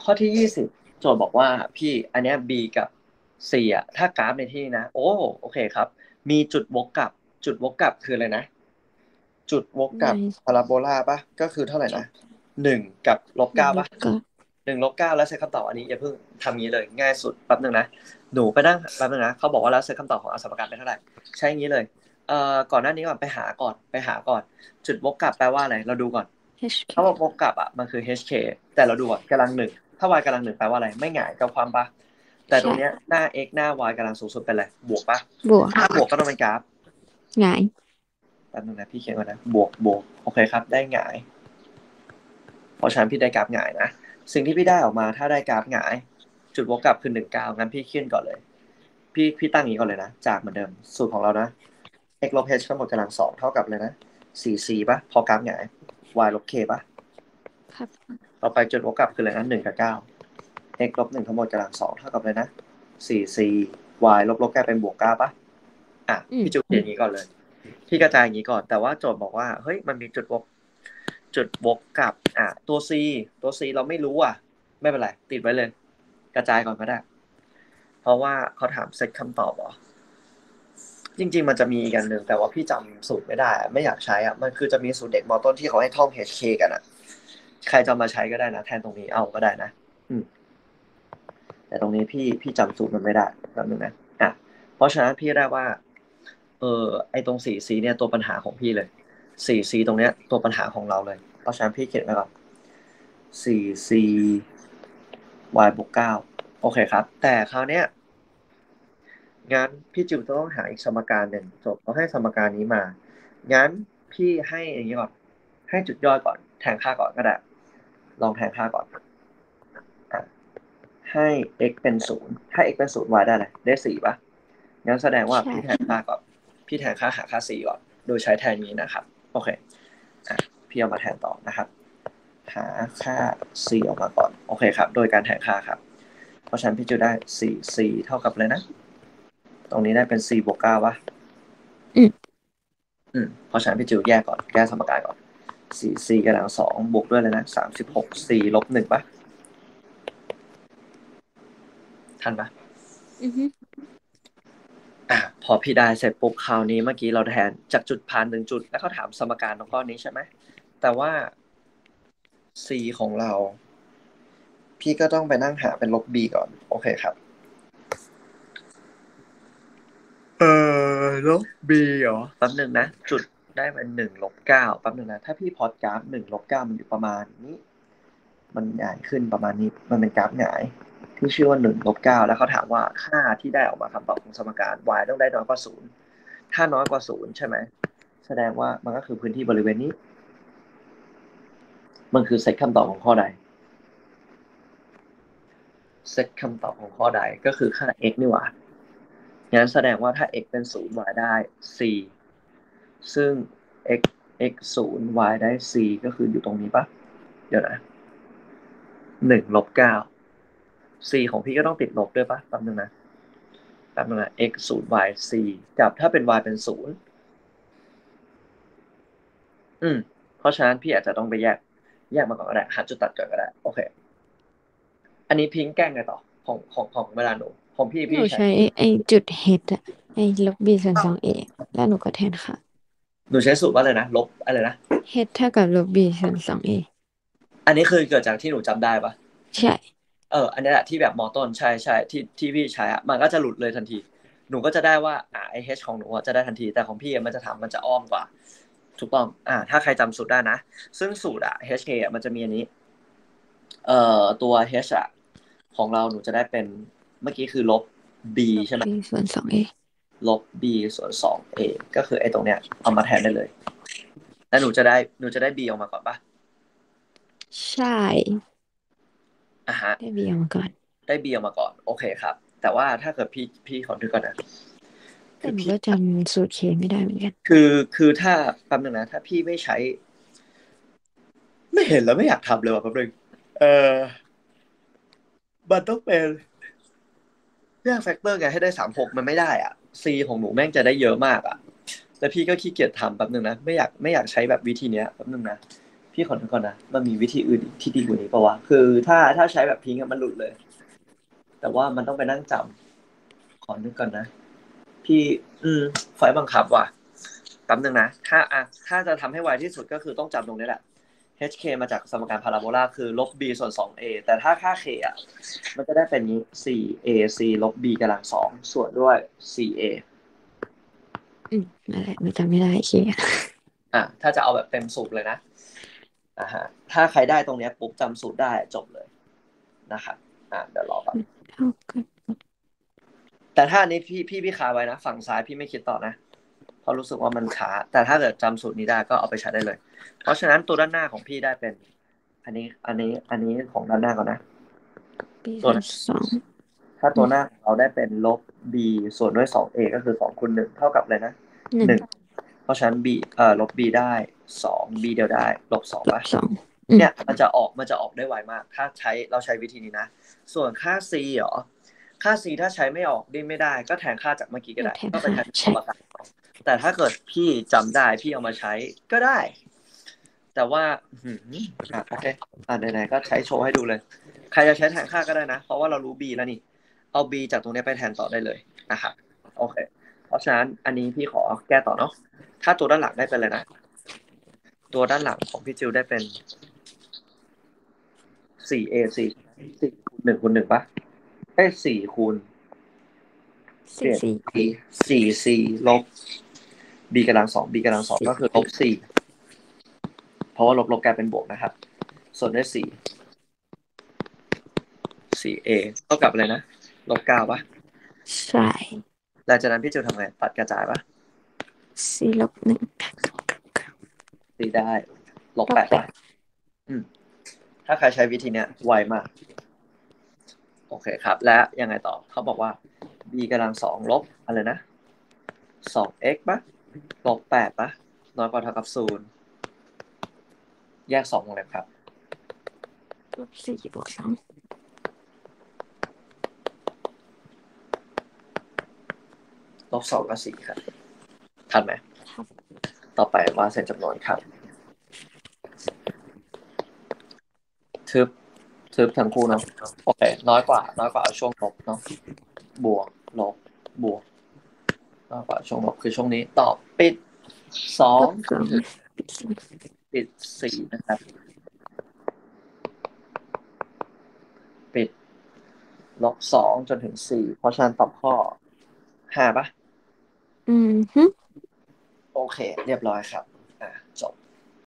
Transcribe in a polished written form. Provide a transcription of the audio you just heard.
ข้อที่20โจทย์บอกว่าพี่อันเนี้ย B กับ C อ่ะถ้ากราฟในที่นะโอเคครับมีจุดวกกลับจุดวกกลับคืออะไรนะจุดวกกในลับพาราโบลาปะก็คือเท่าไหร่นะ1 กับ -9ปะ1 ลบ 9แล้วเซตคำตอบอันนี้อย่าเพิ่งทำงี้เลยง่ายสุดแป๊บนึงนะหนูไปนั่งแป๊บนึงนะเขาบอกว่าแล้วเซตคำตอบของอสมการเป็นเท่าไหร่ใช้งี้เลยก่อนหน้านี้ก่อนไปหาก่อนจุดวกกลับแปลว่าอะไรเราดูก่อน ถ้าว่าวกกลับอ่ะมันคือ HK แต่เราดูก่อนกำลังหนึ่งถ้า y กำลังหนึ่งแปลว่าอะไรไม่หงายกับความปะแต่ตรใช่งเนี้ยหน้า x หน้า y กำลังสูงสุดเป็นอะไรบวกปะบวกถ้าบวกก็ต้องเป็นกราฟหงายแป๊บนึงนะพี่เขียนก่อนนะบวกโอเคครับได้หงายเพราะฉะนั้นพี่ได้กราฟหงายนะสิ่งที่พี่ได้ออกมาถ้าได้กราฟหงายจุดวกกลับคือ19งั้นพี่ขึ้นก่อนเลยพี่ตั้งอย่างนี้ก่อนเลยนะจากเหมือนเดิมสูตรของเรานะ x ลบ h ทั้งหมดกำลังสองเท่ากับเลยนะ 4c ปะพอกราฟหงาย y ลบ k ปะครับต่อไปจุดวกกลับคืออะไรนะ1 กับ 9 x ลบ1ทั้งหมดกำลังสองเท่ากับเลยนะ4c y ลบกลายเป็นบวก9ปะพี่จูเขียนอย่างนี้ก่อนเลยพี่กระจายอย่างนี้ก่อนแต่ว่าโจทย์บอกว่าเฮ้ยมันมีจุดวกกับตัว c ตัว c เราไม่รู้ไม่เป็นไรติดไว้เลยกระจายก่อนก็ได้เพราะว่าเขาถามเซตคำตอบเหรอจริงๆมันจะมีอีกอันหนึ่งแต่ว่าพี่จำสูตรไม่ได้ไม่อยากใช้มันคือจะมีสูตรเด็กมอต้นที่เขาให้ท่อง HK กันใครจะมาใช้ก็ได้นะแทนตรงนี้เอาก็ได้นะอืม แต่ตรงนี้พี่จำสูตรมันไม่ได้แป๊บนึงนะเพราะฉะนั้นพี่ได้ว่าไอตรง4Cเนี่ยตัวปัญหาของพี่เลย4Cตรงเนี้ยตัวปัญหาของเราเลยเพราะฉะนั้นพี่เขียนไว้ก่อน4C y บวก9โอเคครับแต่คราวเนี้ยงั้นพี่จิวจะต้องหาอีกสมการหนึ่งจบต้องให้สมการนี้มางั้นพี่ให้อย่างนี้ก่อนให้จุดย่อยก่อนแทนค่าก่อนก็ได้ลองแทนค่าก่อนอ่ะ ให้ x เป็นศูนย์ถ้า x เป็นศูนย์ y ได้อะไรได้4ป่ะงั้นแสดงว่าใช่พี่แทนค่าก่อนพี่แทนค่าหาค่า4ก่อนโดยใช้แทนนี้นะครับโอเคพี่เอามาแทนต่อนะครับหาค่า c ออกมาก่อนโอเคครับโดยการแทนค่าครับเพราะฉะนั้นพี่จะได้4 เท่ากับเลยนะตรงนี้ได้เป็น4บวก9ป่ะอืมเพราะฉะนั้นพี่จิวแยกก่อนแก้สมการก่อน4 กำลัง2บวกด้วยเลยนะ36 4ลบ1ป่ะทันปะอือฮึพอพี่ได้เสร็จปุ๊บคราวนี้เมื่อกี้เราแทนจากจุดผ่าน1 จุดแล้วเขาถามสมการตรงก้อนนี้ใช่ไหมแต่ว่า c ของเราพี่ก็ต้องไปนั่งหาเป็นลบ b ก่อนโอเคครับเอลบ b เหรอแป๊บหนึ่งนะจุดได้เป็น1 ลบ 9แป๊บหนึ่งนะถ้าพี่พอดกราฟ1 ลบ 9มันอยู่ประมาณนี้มันใหญ่ขึ้นประมาณนี้มันเป็นกราฟหงายที่ชื่อว่า1 ลบ 9แล้วเขาถามว่าค่าที่ได้ออกมาคำตอบของสมการ y ต้องได้น้อยกว่าศูนย์ถ้าน้อยกว่าศูนย์ใช่ไหม แสดงว่ามันก็คือพื้นที่บริเวณนี้ มันคือเซตคำตอบของข้อใดเซตคำตอบของข้อใดก็คือค่า x นี่หว่างั้นแสดงว่าถ้า x เป็นศูนย์ y ได้ c ซึ่ง x x ศูนย์ y ได้ c ก็คืออยู่ตรงนี้ปะเดี๋ยวนะ1 ลบ 9 c ของพี่ก็ต้องติดลบด้วยปะแป๊บนึงนะ x ศูนย์ y c กับถ้าเป็น y เป็นศูนย์อืมเพราะฉะนั้นพี่อาจจะต้องไปแยกมาก่อนก็ได้หาจุดตัดก่อนก็ได้โอเคอันนี้พิงค์แกล้งไงต่อของเวลาหนูของพี่ใช้หนูใช้ไอ้จุดเฮดอะไอ้ลบบีส่วนสองเอแล้วหนูก็แทนค่ะหนูใช้สูตรว่าอะไรนะลบอะไรนะเฮดเท่ากับลบบีส่วนสองเออันนี้คือเกิดจากที่หนูจำได้ปะใช่อันนี้แหละที่แบบมอต้นใช่ที่พี่ใช้มันก็จะหลุดเลยทันทีหนูก็จะได้ว่าไอเอชของหนูจะได้ทันทีแต่ของพี่มันจะทำมันจะอ้อมกว่าถูกต้องถ้าใครจำสูตรได้นะซึ่งสูตรHK มันจะมีอันนี้ตัว H ของเราหนูจะได้เป็นเมื่อกี้คือลบ B ลบใช่ไหมบีส่วนสองเอลบ B ส่วน 2A ก็คือไอ้ตรงเนี้ยเอามาแทนได้เลยแล้วหนูจะได้ B ออกมาก่อนปะใช่ฮะได้บีออกมาก่อนได้เบียร์มาก่อนโอเคครับแต่ว่าถ้าเกิดพี่ขอนึกก่อนนะคือพี่แต่หนูก็จำสูตรเคไม่ได้เหมือนกันคือถ้าแป๊บนึงนะถ้าพี่ไม่ใช้ไม่เห็นแล้วไม่อยากทำเลยว่ะแป๊บนึงเออมันต้องเป็นแยกแฟกเตอร์ไงให้ได้36มันไม่ได้C ของหนูแม่งจะได้เยอะมากแล้วพี่ก็ขี้เกียจทำแป๊บนึงนะไม่อยากใช้แบบวิธีเนี้ยแป๊บนึงนะพี่ขอนึกก่อนนะมันมีวิธีอื่นที่ดีกว่านี้ปะวะคือถ้าใช้แบบพิงค์มันหลุดเลย แต่ว่ามันต้องไปนั่งจำขอนึกก่อนนะ พี่ไฟล์บังคับว่ะแป๊บนึงนะถ้าจะทำให้ไวที่สุดก็คือต้องจำตรงนี้แหละ HK มาจากสมการพาราโบลาคือลบ b ส่วน 2a แต่ถ้าค่า k อ่ะมันจะได้เป็นนี้ 4ac ลบ b กำลัง2ส่วนด้วย 4a นั่นแหละหนูจำไม่ได้เคลียร์ถ้าจะเอาแบบเต็มสูตรเลยนะฮะถ้าใครได้ตรงเนี้ยปุ๊บจำสูตรได้จบเลยนะครับเดี๋ยวรอก่อนเท่ากับแต่ถ้าอันนี้พี่คาไว้นะฝั่งซ้ายพี่ไม่คิดต่อนะเพราะรู้สึกว่ามันช้าแต่ถ้าเกิดจำสูตรนี้ได้ก็เอาไปใช้ได้เลยเพราะฉะนั้นตัวด้านหน้าของพี่ได้เป็น อันนี้ของด้านหน้าก่อนนะปีส่วน 2 ถ้าตัวหน้าของเราได้เป็นลบ b ส่วนด้วย 2a ก็คือ2คูณ1เท่ากับอะไรนะ 1 เพราะฉะนั้น b ลบ b ได้2 b เดียวได้ลบ2ป่ะ 2 เนี่ยมันจะออกได้ไวมากถ้าเราใช้วิธีนี้นะส่วนค่า c เหรอค่า c ถ้าใช้ไม่ออกดิ้นไม่ได้ก็แทนค่าจากเมื่อกี้ก็ได้ก็ไปแทนตัวประกันแต่ถ้าเกิดพี่จำได้พี่เอามาใช้ก็ได้ แต่ว่าโอเคไหนๆก็ใช้โชว์ให้ดูเลยใครจะใช้แทนค่าก็ได้นะเพราะว่าเรารู้ b แล้วนี่เอา b จากตรงนี้ไปแทนต่อได้เลยนะครับโอเคเพราะฉะนั้นอันนี้พี่ขอแก้ต่อเนาะถ้าตัวด้านหลังได้เป็นเลยนะตัวด้านหลังของพี่จิวได้เป็น4a 4คูณ1ป่ะ4คูณ4c ลบ b กำลัง2 b กำลัง2ก็คือลบ4เพราะว่าลบกลายเป็นบวกนะครับส่วนด้วย4a เท่ากับอะไรนะลบ9ป่ะใช่หลังจากนั้นพี่จิวทำไงตัดกระจายป่ะ 4 ลบ 1 4ได้ลบ8ป่ะถ้าใครใช้วิธีเนี้ยไวมากโอเคครับและยังไงต่อเขาบอกว่า b กำลัง2ลบอะไรนะ 2x ป่ะลบ8ป่ะน้อยกว่าเท่ากับ0แยก2วงเล็บครับลบ4 บวก 2 ลบ2กับ4ครับทันไหมต่อไปว่าเศษจำนวนครับทึบทั้งคู่เนาะโอเคน้อยกว่าเอาช่วงลบเนาะบวกลบบวกน้อยกว่าช่วงลบคือช่วงนี้ตอบปิด2ปิด4นะครับปิดลบ2จนถึง4เพราะฉะนั้นตอบข้อ5ป่ะโอเคเรียบร้อยครับ